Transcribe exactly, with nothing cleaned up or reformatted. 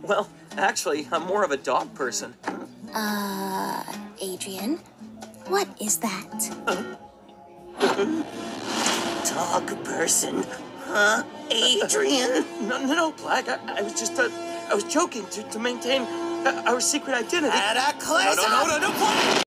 Well, actually, I'm more of a dog person. Uh, Adrian, what is that? Dog person, huh, Adrian? No, no, no, Black. I, I was just, uh, I was joking to, to maintain uh, our secret identity. Cataclysm! No, no, no, no, no, Black!